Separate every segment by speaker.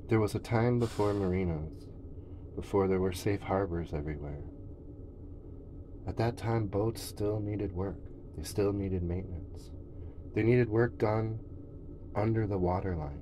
Speaker 1: There was a time before marinas, before there were safe harbors everywhere. At that time, boats still needed work. They still needed maintenance. They needed work done under the waterline.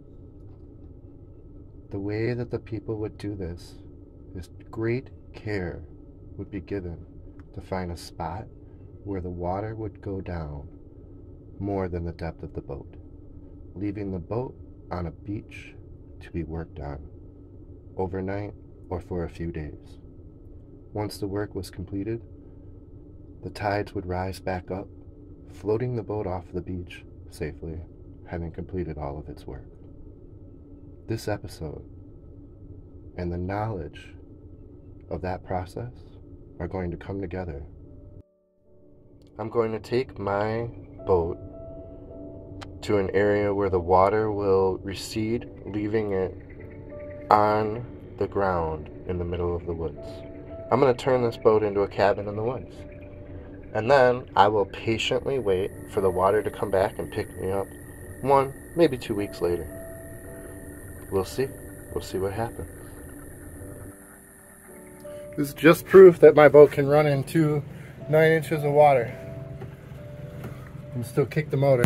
Speaker 1: The way that the people would do this is great care would be given to find a spot where the water would go down more than the depth of the boat, leaving the boat on a beach to be worked on overnight or for a few days. Once the work was completed, the tides would rise back up, floating the boat off the beach safely, having completed all of its work. This episode and the knowledge of that process are going to come together. I'm going to take my boat to an area where the water will recede, leaving it on the ground in the middle of the woods. I'm going to turn this boat into a cabin in the woods. And then I will patiently wait for the water to come back and pick me up 1, maybe 2 weeks later. We'll see. We'll see what happens. This is just proof that my boat can run into 9 inches of water and still kick the motor.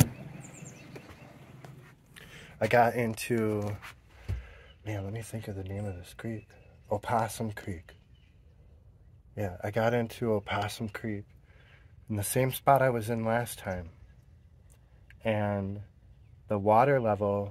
Speaker 1: I got into, man, let me think of the name of this creek. Opossum Creek. Yeah, I got into Opossum Creek in the same spot I was in last time. And the water level,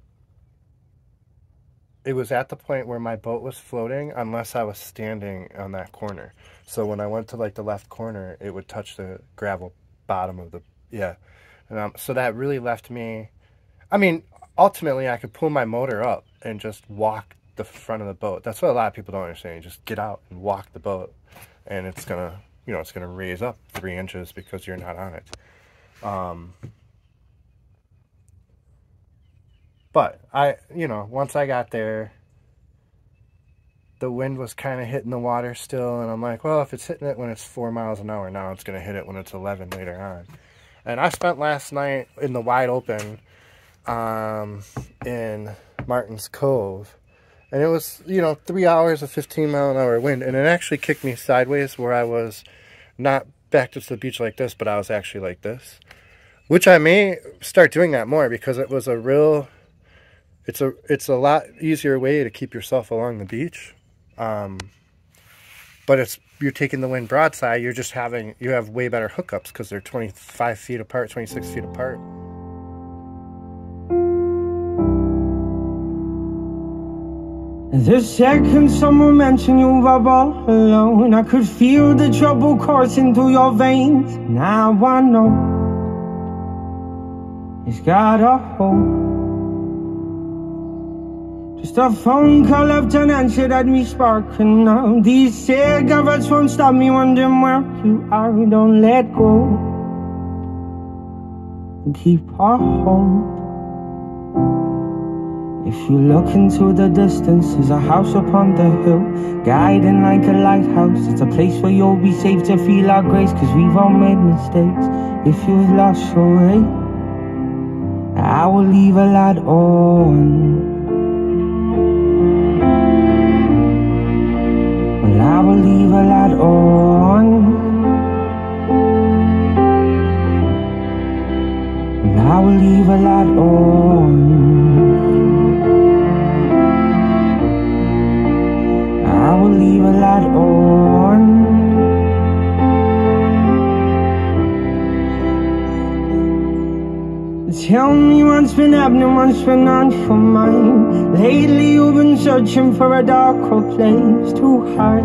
Speaker 1: it was at the point where my boat was floating unless I was standing on that corner. So when I went to like the left corner, it would touch the gravel bottom of the, yeah. And, so that really left me, I mean, ultimately I could pull my motor up and just walk the front of the boat. That's what a lot of people don't understand. You just get out and walk the boat and it's gonna, you know, it's gonna raise up 3 inches because you're not on it. But you know, once I got there, the wind was kind of hitting the water still, and I'm like, well, if it's hitting it when it's 4 miles an hour now, it's going to hit it when it's 11 later on. And I spent last night in the wide open in Martin's Cove, and it was, you know, 3 hours of 15-mile-an-hour wind, and it actually kicked me sideways where I was not back to the beach like this, but I was actually like this, which I may start doing that more because it was a real... It's a lot easier way to keep yourself along the beach, but you're taking the wind broadside. You have way better hookups because they're 25 feet apart, 26 feet apart.
Speaker 2: The second someone mentioned you were all alone, I could feel the trouble coursing through your veins. Now I know it's got a hold. Just a phone call left unanswered had me sparking now. These cigarettes won't stop me wondering where you are. Don't let go and keep a hold. If you look into the distance, there's a house upon the hill, guiding like a lighthouse. It's a place where you'll be safe to feel our grace, cause we've all made mistakes. If you've lost your way, I will leave a light on. I will leave a light on. I will leave a light on. I will leave a light on. Tell me what's been happening, what's been on your mind. Lately you've been searching for a darker place to hide.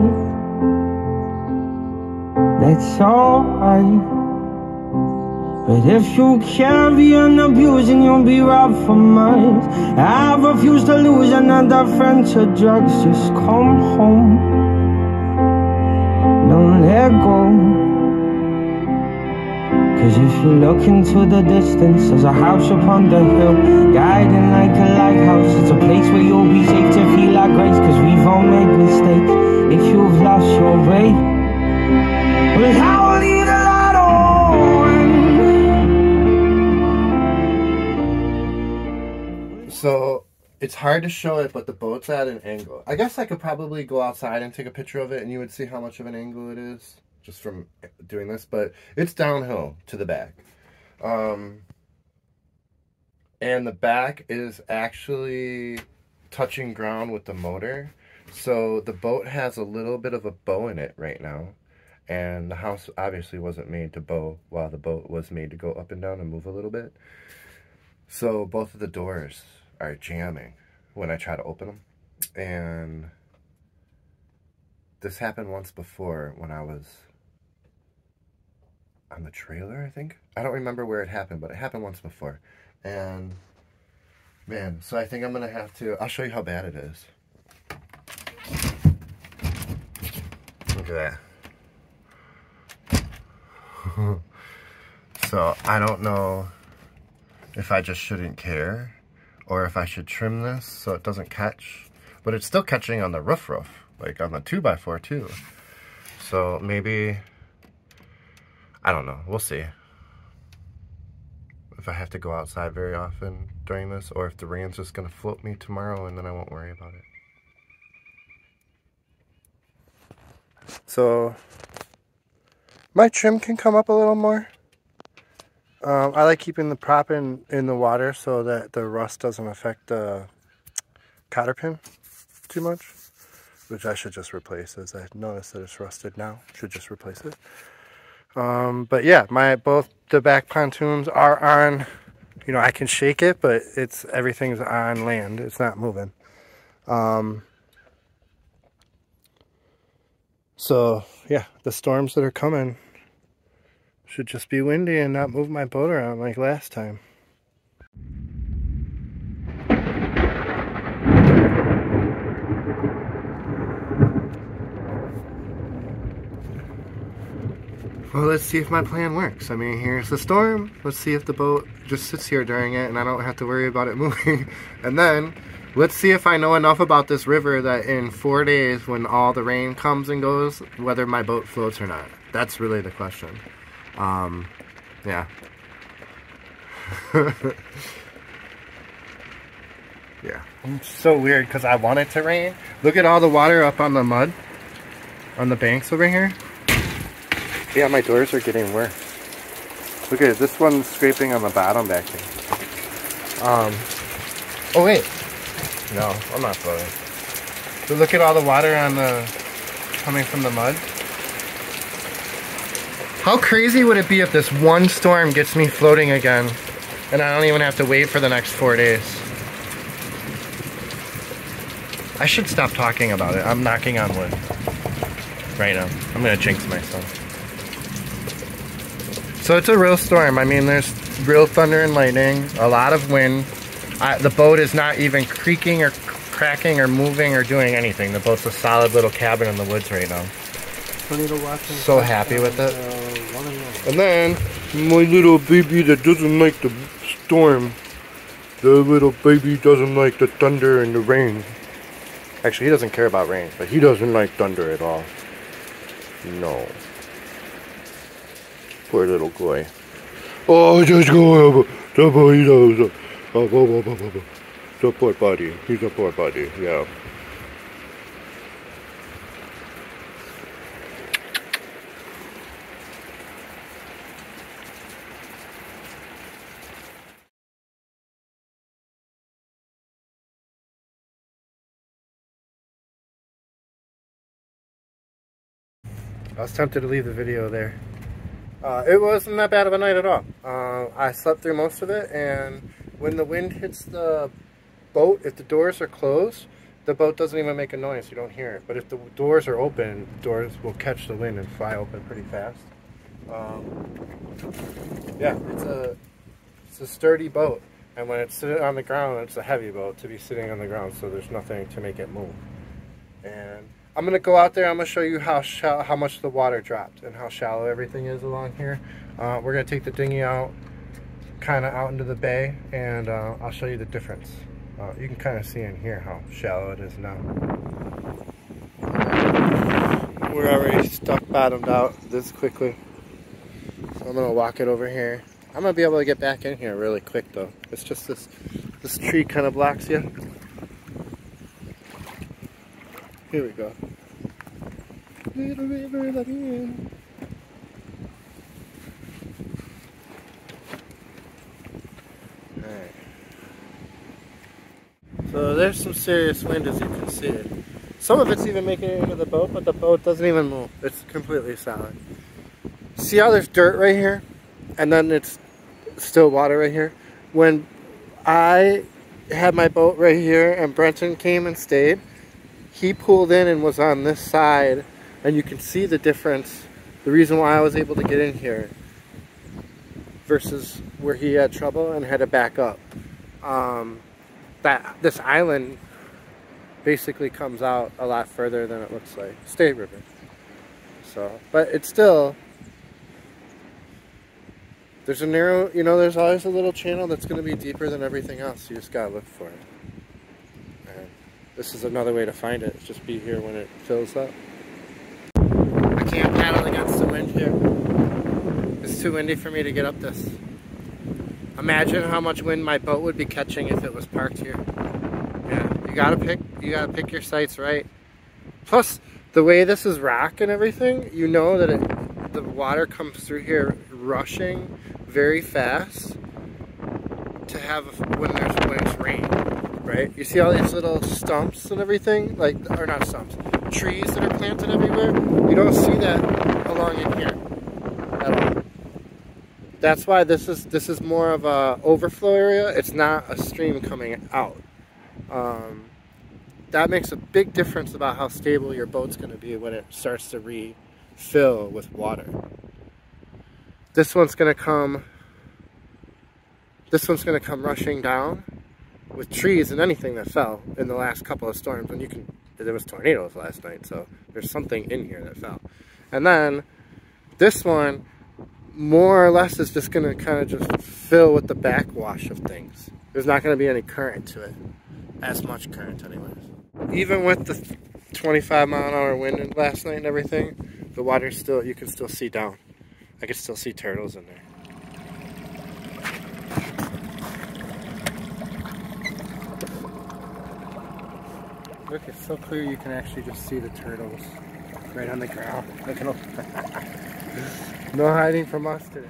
Speaker 2: That's alright, but if you carry on abusing, you'll be robbed for miles. I refuse to lose another friend to drugs. Just come home, don't let go. Cause if you look into the distance, there's a house upon the hill, guiding like a lighthouse. It's a place where you'll be safe to feel our grace, cause we've all made mistakes. If you've lost your way, well, I will leave the light on.
Speaker 1: So, it's hard to show it, but the boat's at an angle. I guess I could probably go outside and take a picture of it and you would see how much of an angle it is just from doing this, but it's downhill to the back. And the back is actually touching ground with the motor. So the boat has a little bit of a bow in it right now. And the house obviously wasn't made to bow while the boat was made to go up and down and move a little bit. So both of the doors are jamming when I try to open them. And this happened once before when I was on the trailer, I think. I don't remember where it happened, but it happened once before. And man, so I think I'm gonna have to, I'll show you how bad it is. Look at that. So I don't know if I just shouldn't care or if I should trim this so it doesn't catch, but it's still catching on the roof, like on the 2x4 too. So maybe, I don't know, we'll see. If I have to go outside very often during this, or if the rain's just gonna float me tomorrow and then I won't worry about it. So my trim can come up a little more. I like keeping the prop in the water so that the rust doesn't affect the cotter pin too much, which I should just replace, as I noticed that it's rusted now. Should just replace it. But yeah, both the back pontoons are on, you know, I can shake it, but everything's on land. It's not moving. So yeah, the storms that are coming should just be windy and not move my boat around like last time. Well, let's see if my plan works. I mean, here's the storm. Let's see if the boat just sits here during it and I don't have to worry about it moving. And then, let's see if I know enough about this river that in 4 days, when all the rain comes and goes, whether my boat floats or not. That's really the question. Yeah. Yeah. It's so weird because I want it to rain. Look at all the water up on the mud, on the banks over here. Yeah, my doors are getting worse. Look at it. This one's scraping on the bottom back here. Oh wait. No, I'm not floating. So look at all the water coming from the mud. How crazy would it be if this one storm gets me floating again and I don't even have to wait for the next 4 days? I should stop talking about it. I'm knocking on wood right now. I'm gonna jinx myself. So it's a real storm. I mean, there's real thunder and lightning, a lot of wind. The boat is not even creaking or cracking or moving or doing anything. The boat's a solid little cabin in the woods right now. So happy with it. And then, my little baby that doesn't like the storm. The little baby doesn't like the thunder and the rain. Actually, he doesn't care about rain, but he doesn't like thunder at all. No. Poor little boy. Oh, just go over. The poor buddy. He's a poor buddy, yeah. I was tempted to leave the video there. It wasn't that bad of a night at all. I slept through most of it, and when the wind hits the boat, if the doors are closed, the boat doesn't even make a noise. You don't hear it. But if the doors are open, the doors will catch the wind and fly open pretty fast. Yeah, it's a sturdy boat, and when it's sitting on the ground, it's a heavy boat to be sitting on the ground, so there's nothing to make it move. And I'm gonna go out there. I'm gonna show you how much the water dropped and how shallow everything is along here. We're gonna take the dinghy out, kind of out into the bay, and I'll show you the difference. You can kind of see in here how shallow it is now. We're already stuck bottomed out this quickly, so I'm gonna walk it over here. I'm gonna be able to get back in here really quick though. It's just this tree kind of blocks you. Here we go. Little river, let me in. Alright. So there's some serious wind, as you can see. Some of it's even making it into the boat, but the boat doesn't even move. It's completely solid. See how there's dirt right here? And then it's still water right here? When I had my boat right here and Brenton came and stayed, he pulled in and was on this side, and you can see the difference, the reason why I was able to get in here versus where he had trouble and had to back up. This island basically comes out a lot further than it looks like. State River. So, but it's still, there's a narrow, you know, there's always a little channel that's going to be deeper than everything else. You just got to look for it. And this is another way to find it. Just be here when it fills up. I can't paddle against the wind here. It's too windy for me to get up this. Imagine how much wind my boat would be catching if it was parked here. Yeah, you gotta pick your sights right. Plus, the way this is rock and everything, you know that the water comes through here rushing very fast to have when it's rain, right? You see all these little stumps and everything, like, or not stumps, trees that are planted everywhere. You don't see that along in here at all. That's why this is more of a overflow area. It's not a stream coming out. That makes a big difference about how stable your boat's going to be when it starts to refill with water. This one's going to come rushing down with trees and anything that fell in the last couple of storms. And there was tornadoes last night, so there's something in here that fell. And then this one, more or less, is just going to kind of just fill with the backwash of things. There's not going to be any current to it. As much current anyways. Even with the 25-mile-an-hour wind last night and everything, the water's still, you can still see down. I can still see turtles in there. Look, it's so clear you can actually just see the turtles right on the ground. Look at them. No hiding from us today.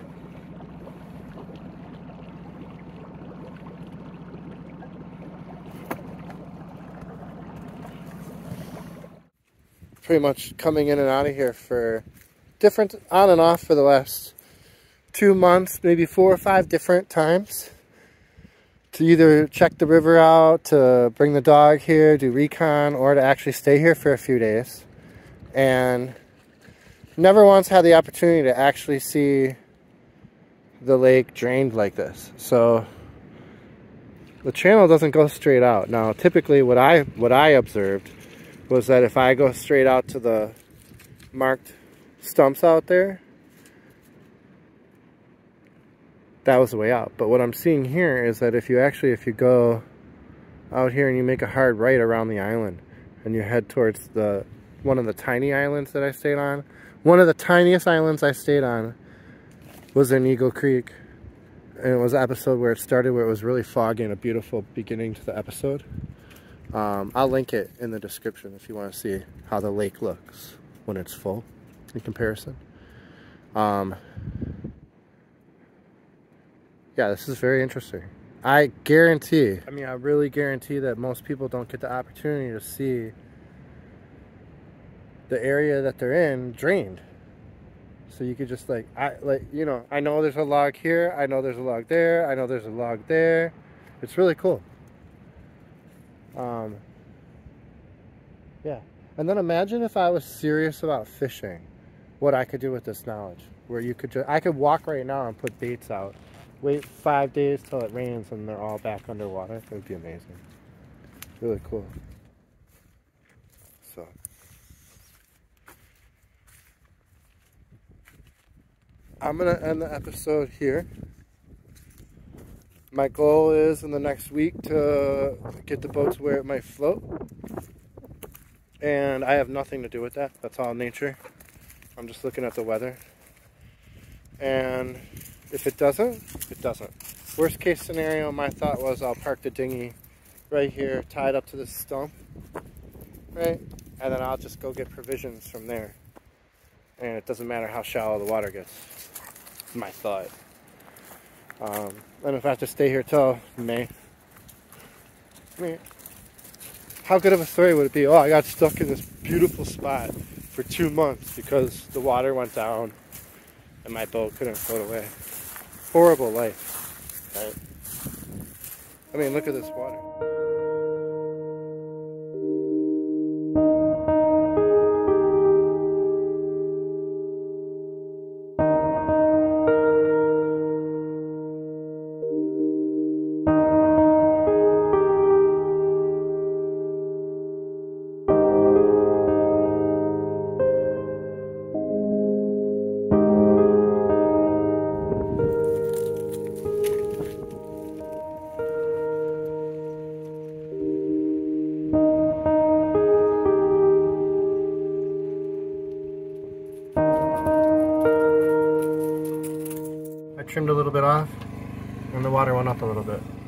Speaker 1: Pretty much coming in and out of here for different, on and off for the last 2 months, maybe 4 or 5 different times, to either check the river out, to bring the dog here, do recon, or to actually stay here for a few days. And never once had the opportunity to actually see the lake drained like this. So the channel doesn't go straight out. Now, typically what I observed was that if I go straight out to the marked stumps out there, that was the way out. But what I'm seeing here is that if you go out here and you make a hard right around the island and you head towards one of the tiny islands that I stayed on, one of the tiniest islands I stayed on was in Eagle Creek. And it was an episode where it started, where it was really foggy and a beautiful beginning to the episode. I'll link it in the description if you want to see how the lake looks when it's full in comparison. Yeah, this is very interesting. I really guarantee that most people don't get the opportunity to see the area that they're in drained. So you could just I know there's a log here, I know there's a log there, I know there's a log there. It's really cool. Yeah, and then imagine if I was serious about fishing, what I could do with this knowledge, where I could walk right now and put baits out, wait 5 days till it rains and they're all back underwater. It would be amazing. Really cool. So I'm gonna end the episode here. My goal is in the next week to get the boat to where it might float. And I have nothing to do with that. That's all nature. I'm just looking at the weather. And if it doesn't, it doesn't. Worst case scenario, my thought was I'll park the dinghy right here, tied up to this stump, right? and then I'll just go get provisions from there. And it doesn't matter how shallow the water gets. My thought. And if I have to stay here till May, I mean, how good of a story would it be? Oh, I got stuck in this beautiful spot for 2 months because the water went down and my boat couldn't float away. Horrible life, right? I mean, look at this water. I trimmed a little bit off and the water went up a little bit.